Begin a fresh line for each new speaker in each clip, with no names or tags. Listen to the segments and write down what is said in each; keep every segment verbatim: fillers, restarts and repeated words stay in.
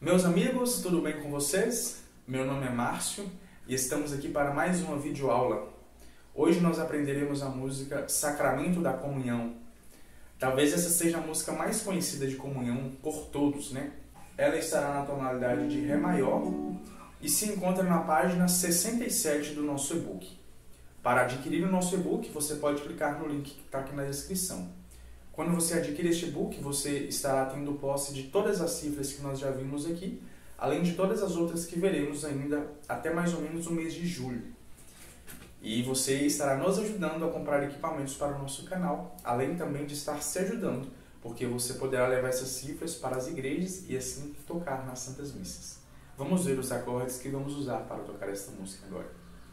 Meus amigos, tudo bem com vocês? Meu nome é Márcio e estamos aqui para mais uma videoaula. Hoje nós aprenderemos a música Sacramento da Comunhão. Talvez essa seja a música mais conhecida de comunhão por todos, né? Ela estará na tonalidade de Ré maior e se encontra na página sessenta e sete do nosso e-book. Para adquirir o nosso e-book, você pode clicar no link que está aqui na descrição. Quando você adquire este e-book, você estará tendo posse de todas as cifras que nós já vimos aqui, além de todas as outras que veremos ainda até mais ou menos o mês de julho. E você estará nos ajudando a comprar equipamentos para o nosso canal, além também de estar se ajudando, porque você poderá levar essas cifras para as igrejas e assim tocar nas santas missas. Vamos ver os acordes que vamos usar para tocar esta música agora.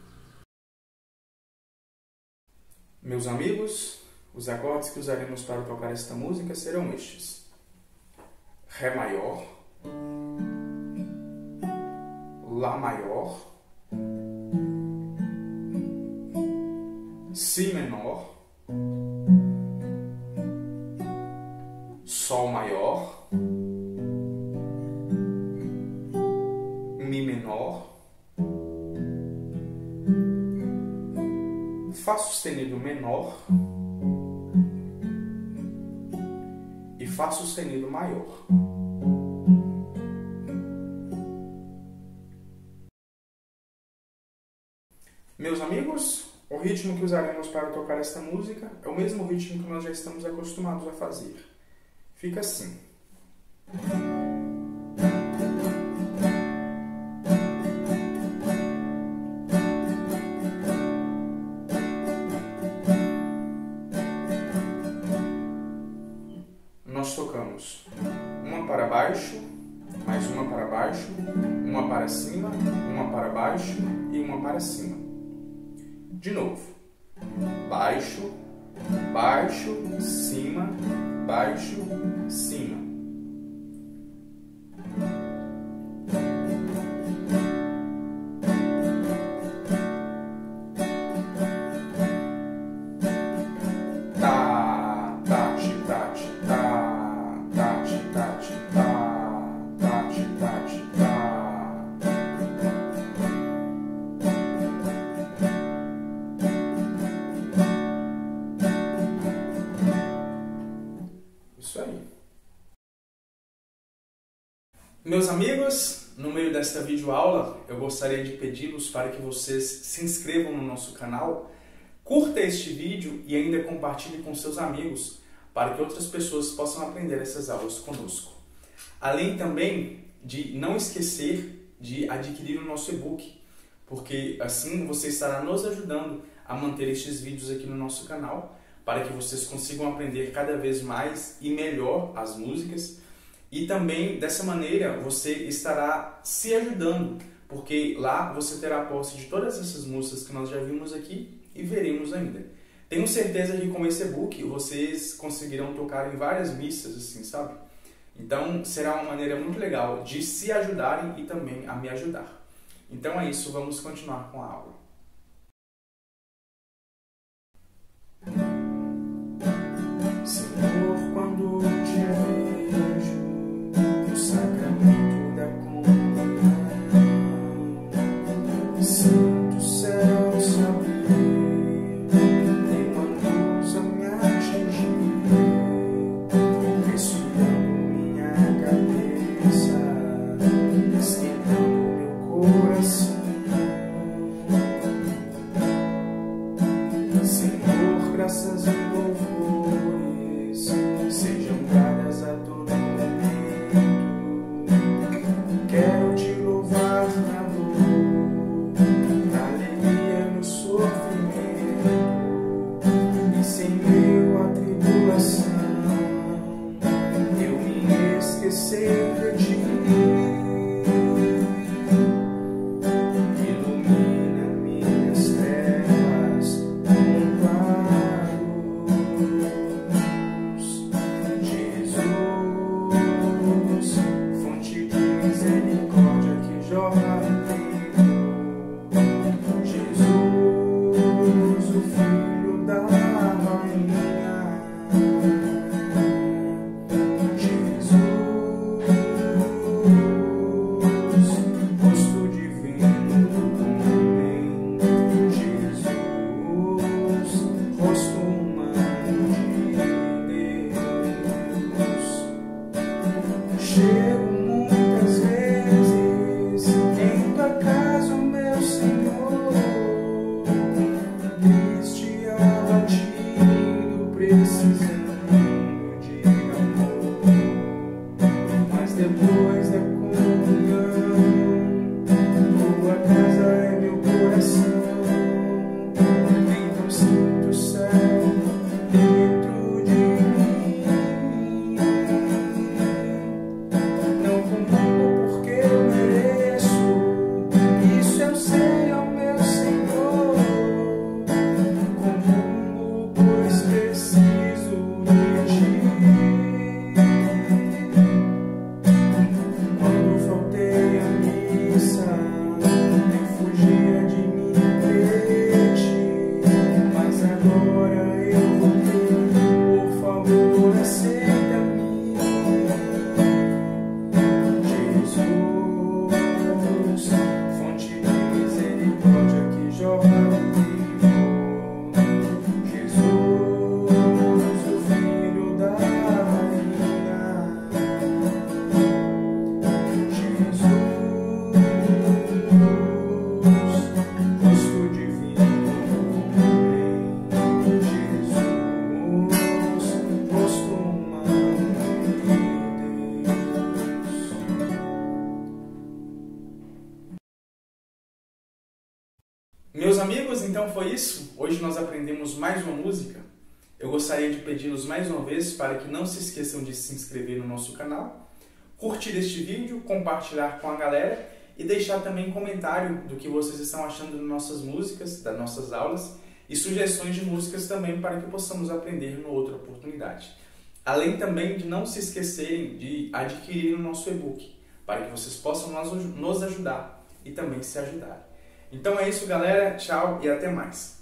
Meus amigos, os acordes que usaremos para tocar esta música serão estes: Ré maior, Lá maior, Si menor, Sol maior, Mi menor, Fá sustenido menor e Fá sustenido maior. Meus amigos, o ritmo que usaremos para tocar esta música é o mesmo ritmo que nós já estamos acostumados a fazer. Fica assim. Nós tocamos uma para baixo, mais uma para baixo, uma para cima, uma para baixo e uma para cima. De novo. Baixo, baixo, cima, baixo, cima. Isso aí. Meus amigos, no meio desta videoaula, eu gostaria de pedi-los para que vocês se inscrevam no nosso canal, curta este vídeo e ainda compartilhe com seus amigos para que outras pessoas possam aprender essas aulas conosco. Além também de não esquecer de adquirir o nosso e-book, porque assim você estará nos ajudando a manter estes vídeos aqui no nosso canal, para que vocês consigam aprender cada vez mais e melhor as músicas. E também, dessa maneira, você estará se ajudando, porque lá você terá posse de todas essas músicas que nós já vimos aqui e veremos ainda. Tenho certeza que com esse e-book vocês conseguirão tocar em várias missas, assim, sabe? Então, será uma maneira muito legal de se ajudarem e também a me ajudar. Então é isso, vamos continuar com a aula. Senhor, quando te vejo no sacramento da comunhão, sinto o céu se abrir e uma luz a me atingir, resfriando minha cabeça, esquentando meu coração. mundo de amor. Mas depois da comunhão, tua casa é meu coração. Então sinto o céu dentro de mim. Não comungo porque eu mereço, isso eu sei, ó meu Senhor. Comungo pois preciso de ti. Quando faltei à missa, eu fugia de mim crente, mas agora eu voltei, por favor aceita-me. Jesus, fonte de misericórdia que jorra vivo. Jesus, o Filho da Rainha. Jesus, rosto divino Rei. Jesus, rosto humano de Deus. Meus amigos, então foi isso. Hoje nós aprendemos mais uma música. Eu gostaria de pedi-los mais uma vez para que não se esqueçam de se inscrever no nosso canal, curtir este vídeo, compartilhar com a galera e deixar também um comentário do que vocês estão achando das nossas músicas, das nossas aulas e sugestões de músicas também para que possamos aprender numa outra oportunidade. Além também de não se esquecerem de adquirir o nosso e-book, para que vocês possam nos ajudar e também se ajudarem. Então é isso, galera. Tchau e até mais.